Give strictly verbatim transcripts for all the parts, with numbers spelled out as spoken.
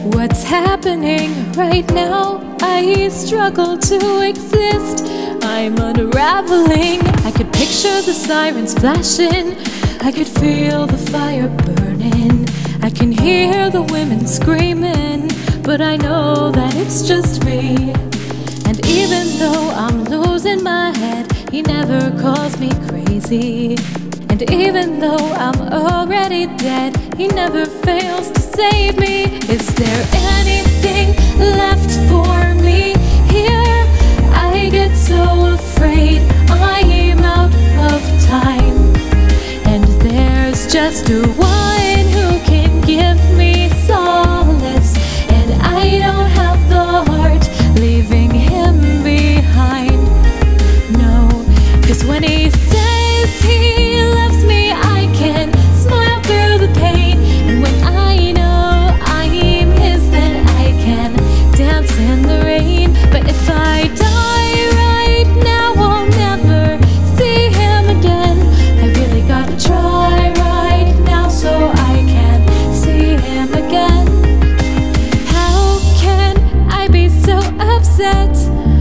What's happening right now? I struggle to exist. I'm unraveling. I could picture the sirens flashing. I could feel the fire burning. I can hear the women screaming. But I know that it's just me. And even though I'm losing my head, he never calls me crazy. And even though I'm already dead, he never fails to save me. Is there anything left for me here? I get so afraid I'm out of time. And there's just a one who can give me solace. And I don't have the heart leaving him behind. No, 'cause when he says he loves me, I can smile through the pain. And when I know I'm his, then I can dance in the rain. But if I die right now, I'll never see him again. I really gotta try right now so I can see him again. How can I be so upset,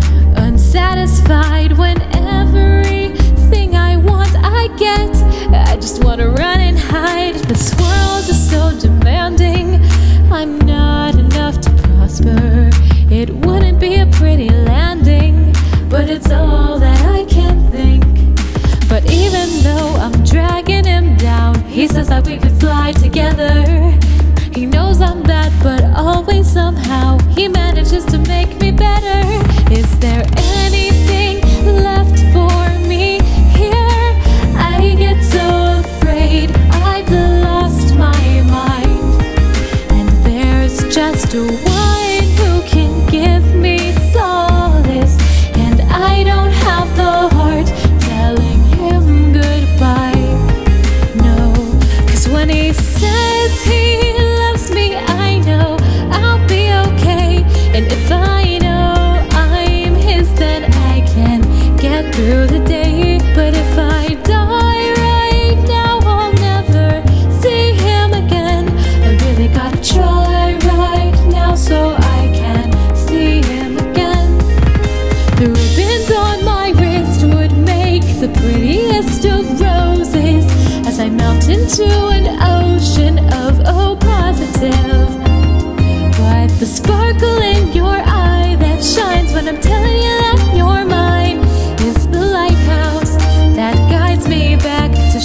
unsatisfied when everything I want I get? I just wanna run and hide. This world is so demanding. I'm not enough to prosper. It wouldn't be a pretty landing, but it's all that I can think. But even though I'm dragging him down, he says that we could fly together. He knows I'm bad, but always somehow he manages to make me better. Is there anything left for me here? I get so afraid I've lost my mind. And there's just a one who can give me solace. And I don't have the heart telling him goodbye. No, 'cause when he says he loves me, I know I'll be okay. And if I know I'm his, then I can get through the day. But if I die right now, I'll never see him again. I really gotta try right now so I can see him again. The ribbons on my wrist would make the prettiest of roses as I melt into an ocean of O positive. But the sparkle in your eye that shines when I'm telling you that you're mine is the lighthouse that guides me back to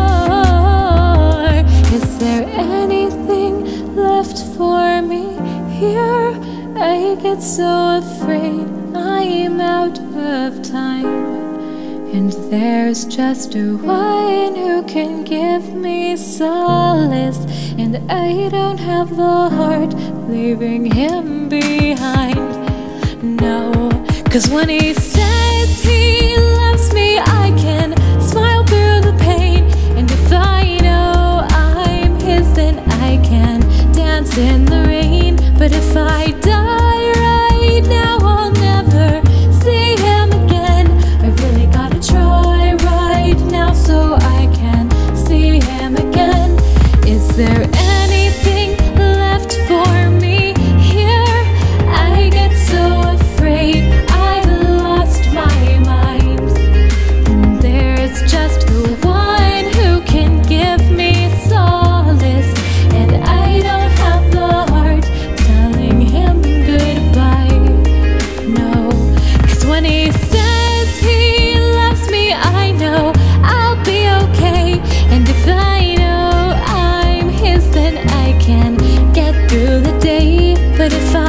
shore. Is there anything left for me here? I get so afraid I'm out of time. And there's just a one who can give me solace. And I don't have the heart leaving him behind. No, 'cause when he says he loves me, I can smile through the pain. And if I know I'm his, then I can dance in the rain. But if I die right now, I'll never see him again. I really gotta try right now so I can see him again. Is there anything left for me here? I get so afraid I've lost my mind. And there's just the one who can give me solace. And I don't have the heart telling him goodbye. No, 'cause when he says he loves me, I know I'll be okay. And if I know I'm his, then I can get through the day. But if I